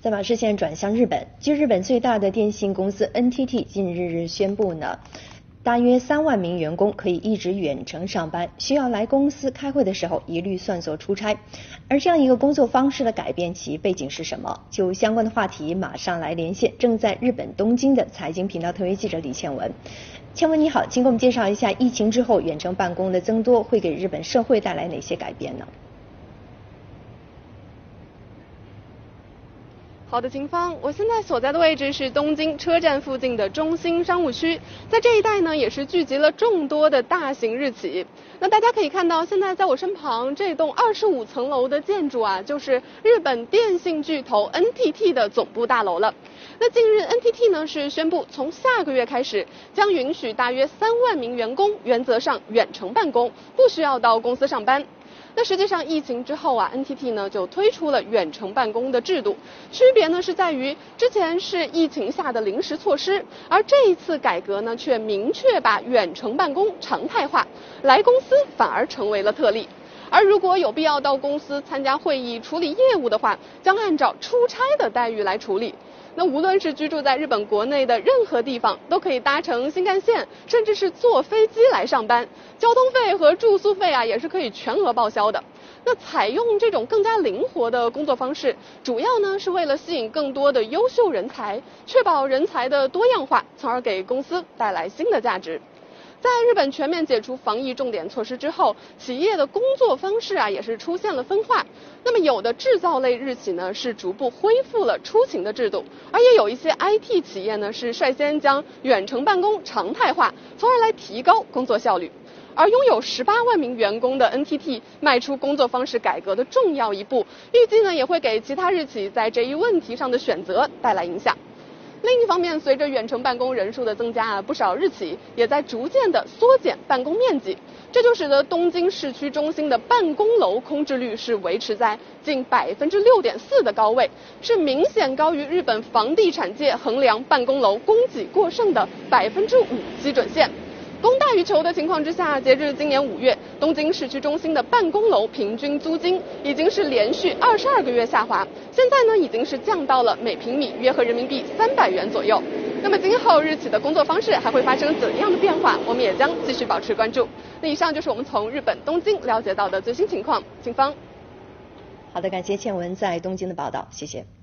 再把视线转向日本，据日本最大的电信公司 NTT 近日宣布呢，大约3万名员工可以一直远程上班，需要来公司开会的时候一律算作出差。而这样一个工作方式的改变，其背景是什么？就相关的话题，马上来连线正在日本东京的财经频道特约记者李倩文。倩文你好，请给我们介绍一下疫情之后远程办公的增多会给日本社会带来哪些改变呢？ 好的，秦芳，我现在所在的位置是东京车站附近的中心商务区，在这一带呢，也是聚集了众多的大型日企。那大家可以看到，现在在我身旁这栋25层楼的建筑啊，就是日本电信巨头 NTT 的总部大楼了。那近日 NTT 呢是宣布，从下个月开始，将允许大约3万名员工原则上远程办公，不需要到公司上班。那实际上疫情之后啊 ，NTT 呢就推出了远程办公的制度，区别呢是在于之前是疫情下的临时措施，而这一次改革呢却明确把远程办公常态化，来公司反而成为了特例。而如果有必要到公司参加会议、处理业务的话，将按照出差的待遇来处理。那无论是居住在日本国内的任何地方，都可以搭乘新干线，甚至是坐飞机来上班，交通费和住宿费啊也是可以全额报销的。那采用这种更加灵活的工作方式，主要呢是为了吸引更多的优秀人才，确保人才的多样化，从而给公司带来新的价值。在日本全面解除防疫重点措施之后，企业的工作方式啊也是出现了分化。那么有的制造类日企呢是逐步恢复了出勤的制度，而也有一些 IT 企业呢是率先将远程办公常态化，从而来提高工作效率。而拥有18万名员工的 NTT 迈出工作方式改革的重要一步，预计呢也会给其他日企在这一问题上的选择带来影响。另一方面，随着远程办公人数的增加啊，不少日企也在逐渐的缩减办公面积，这就使得东京市区中心的办公楼空置率是维持在近6.4%的高位，是明显高于日本房地产界衡量办公楼供给过剩的5%基准线。供大于求的情况之下，截至今年5月，东京市区中心的办公楼平均租金已经是连续22个月下滑，现在呢已经是降到了每平米约合人民币300元左右。那么今后日企的工作方式还会发生怎样的变化，我们也将继续保持关注。那以上就是我们从日本东京了解到的最新情况。请方。 好的，感谢倩文在东京的报道，谢谢。